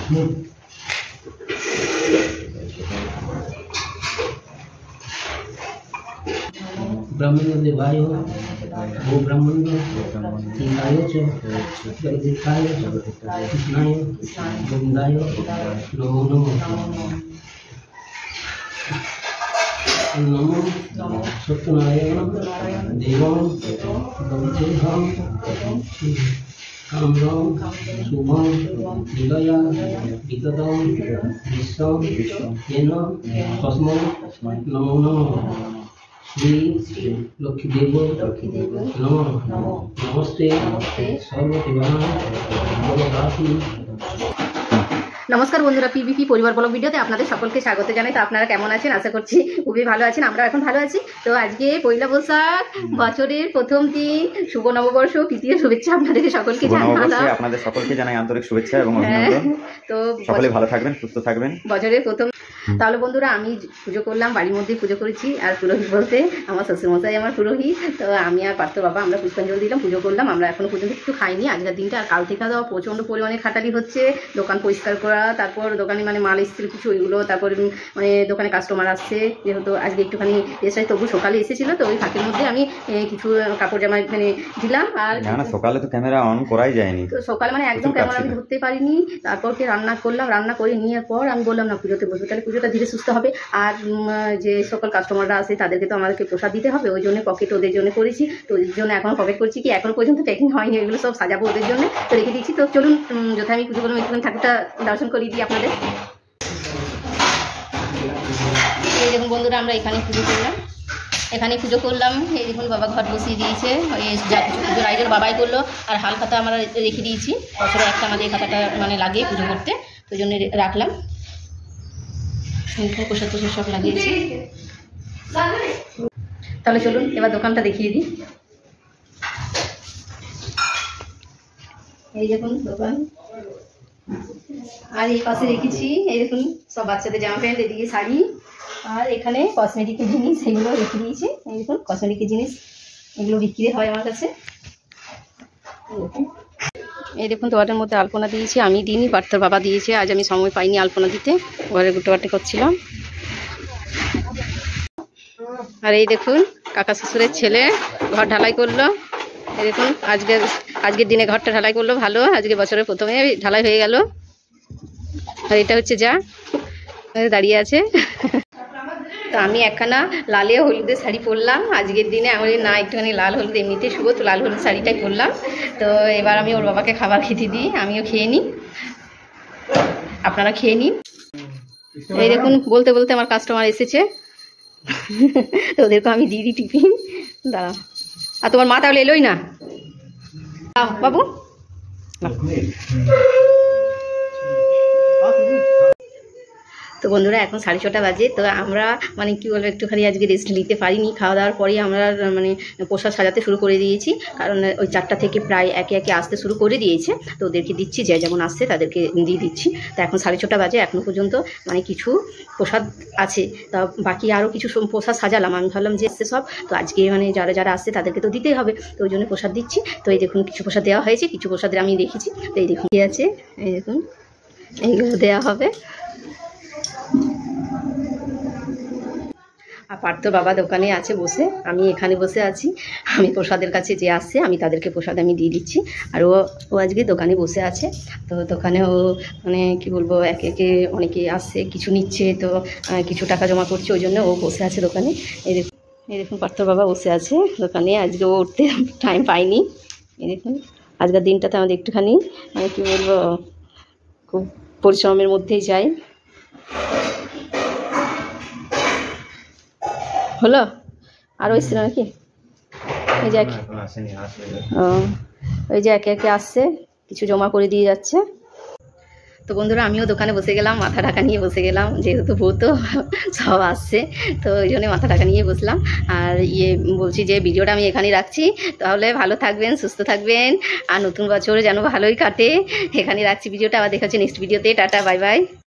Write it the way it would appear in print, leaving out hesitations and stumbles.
ब्राह्मण देवाय वो ब्राह्मण हिताय च जगदीशाय कृष्णाय गोविंदाय नमो नमः नमो सत्यनारायण देवं भवतेहं कामं शुभं लीलया विततं विश्वं येन तस्मै नमो नमः श्री लक्ष्मी देव नमस्ते नमस्कार बंधुरा पीबीपी परिवार ब्लग भिडियोते आपनादेर सकलके स्वागत जानाई। तो आपनारा केमन आछेन आशा करछि खूबই ভালো আছেন। আমরা এখন ভালো আছি। তো আজকে পয়লা বৈশাখ বছরের প্রথম দিন, শুভ নববর্ষ, তৃতীয় শুভেচ্ছা আপনাদের সকলকে জানাই। আপনাদের সকলকে জানাই আন্তরিক শুভেচ্ছা এবং অভিনন্দন। তো সকলে ভালো থাকবেন, সুস্থ থাকবেন। বছরের প্রথম তাহলে বন্ধুরা আমি পুজো করলাম, বাড়ির মধ্যে পুজো করেছি। আর পুরোহিত বলতে আমার শ্বশুরমশাই আমার পুরোহিত। তো আমি আর পার্থ বাবা আমরা পুষ্পাঞ্জলি দিলাম, পুজো করলাম। আমরা এখনো পর্যন্ত কিছু খাইনি আজকের দিনটা। আর কাল থেকে তো প্রচণ্ড পরিমাণে খাটালি হচ্ছে, দোকান পরিষ্কার করা, তারপর দোকানে মানে মাল এসেছিল কিছু ওইগুলো, তারপর মানে দোকানে কাস্টমার আসছে যেহেতু আজকে একটুখানি এসে তবু সকালে এসেছিলো। তো ওই ফাঁকের মধ্যে আমি কিছু কাপড় জামা এখানে দিলাম। আর সকালে তো ক্যামেরা অন করাই যায়নি, তো সকালে মানে একদম ক্যামেরা আমি ধরতে পারিনি। তারপর রান্না করলাম, রান্না করে নিয়ে পর আমি বললাম না পুজোতে বসবো, তাহলে পুজোটা ধীরে সুস্থ হবে। আর যে সকল কাস্টমাররা আসে তাদেরকে তো আমাদেরকে প্রসাদ দিতে হবে, ওই জন্য পকেট ওদের জন্য করেছি। তো ওদের জন্য এখনও পকেট করছি, কি এখনো পর্যন্ত প্যাকিং হয়নি, এগুলো সব সাজাবো ওদের জন্য, তো রেখে দিচ্ছি। তো চলুন যথা আমি পুজো করলাম একটুখানি ঠাকুরটা দর্শন করিয়ে দিই আপনাদের। এই দেখুন বন্ধুরা আমরা এখানে পুজো করলাম, এই দেখুন বাবা ঘট বসিয়ে দিয়েছে। পুজোর আয়োজন বাবাই করলো। আর হাল খাতা আমরা রেখে দিয়েছি, বছরে একটা আমাদের খাতাটা মানে লাগে পুজো করতে, তো ওই জন্য রাখলাম। প্রসাদ প্রসাদ সব লাগিয়েছি। তাহলে চলুন এবার দোকানটা দেখিয়ে দিই। এই দেখুন দোকান, আর এই পাশে রেখেছি এই দেখুন সব বাচ্চাদের জামা প্যান্ট, এদিকে শাড়ি, আর এখানে কসমেটিকের জিনিস এগুলো রেখে দিয়েছি। এই দেখুন কসমেটিকের জিনিস এগুলো বিক্রি হয় আমার কাছে। এই দেখুন তোয়াটার মধ্যে আলপনা দিয়েছি, আমি দিইনি, পার্থর বাবা দিয়েছে। আজ আমি সময় পাইনি আলপনা দিতে, ঘরে গুটোয়াটে করছিলাম। আর এই দেখুন কাকা শ্বশুরের ছেলে ঘর ঢালাই করলো। এই দেখুন আজকের দিনে ঘরটা ঢালাই করলো, ভালো, আজকে বছরের প্রথমে ঢালাই হয়ে গেল। আর এটা হচ্ছে যা দাঁড়িয়ে আছে। তো আমি একখানা লালে হলুদের শাড়ি পরলাম আজকের দিনে। আমি না একটুখানি লাল হলুদ এমনিতে শুভ, তো লাল হলুদ শাড়িটাই পরলাম। তো এবার আমি ওর বাবাকে খাবার খেতে দিই, আমিও খেয়ে নিই, আপনারা খেয়ে নিন। এই দেখুন বলতে বলতে আমার কাস্টমার এসেছে, তো ওদেরকে আমি দিয়ে দিই টিফিন। দাঁড়া, আর তোমার মা তাহলে এলোই না বাবু। তো বন্ধুরা এখন 6:30 বাজে। তো আমরা মানে কি বলবো একটুখানি আজকে রেস্ট নিতে পারিনি, খাওয়া দাওয়ার পরেই আমরা মানে প্রসাদ সাজাতে শুরু করে দিয়েছি। কারণ ওই 4টা থেকে প্রায় একে একে আসতে শুরু করে দিয়েছে, তো ওদেরকে দিচ্ছি, যে যেমন আসছে তাদেরকে দিয়ে দিচ্ছি। তো এখন 6:30 বাজে, এখনও পর্যন্ত মানে কিছু প্রসাদ আছে, তা বাকি আরও কিছু প্রসাদ সাজালাম। আমি ভাবলাম যে এসছে সব, তো আজকে মানে যারা যারা আসছে তাদেরকে তো দিতেই হবে, তো ওই জন্য প্রসাদ দিচ্ছি। তো এই দেখুন কিছু প্রসাদ দেওয়া হয়েছে, কিছু প্রসাদের আমি দেখেছি। তো এই দেখুন কি আছে, এই দেখুন এইগুলো দেওয়া হবে। আর পার্থ বাবা দোকানে আছে বসে, আমি এখানে বসে আছি। আমি প্রসাদের কাছে যে আসছে আমি তাদেরকে প্রসাদ আমি দিয়ে দিচ্ছি। আর ও আজকে দোকানে বসে আছে। তো দোকানে ও মানে কি বলবো একে একে অনেকে আসছে, কিছু নিচ্ছে, তো কিছু টাকা জমা করছে, ওই জন্য ও বসে আছে দোকানে। এই দেখুন পার্থ বাবা বসে আছে দোকানে, আজকে ও উঠতে টাইম পাইনি। এই দেখুন আজকের দিনটাতে আমাদের একটুখানি মানে কি বলবো খুব পরিশ্রমের মধ্যেই যাই। হলো আর ওই ছিল নাকি, ওই যে ওই যে একে একে আসছে, কিছু জমা করে দিয়ে যাচ্ছে। তো বন্ধুরা আমিও দোকানে বসে গেলাম, মাথা ঢাকা নিয়ে বসে গেলাম, যেহেতু ভূত সব আসছে, তো ওই জন্য মাথা ঢাকা নিয়ে বসলাম। আর বলছি যে ভিডিওটা আমি এখানেই রাখছি। তাহলে ভালো থাকবেন, সুস্থ থাকবেন, আর নতুন বছর যেন ভালোই কাটে। এখানে রাখছি ভিডিওটা, আবার দেখা হচ্ছে নেক্সট ভিডিওতে। Tata, bye by.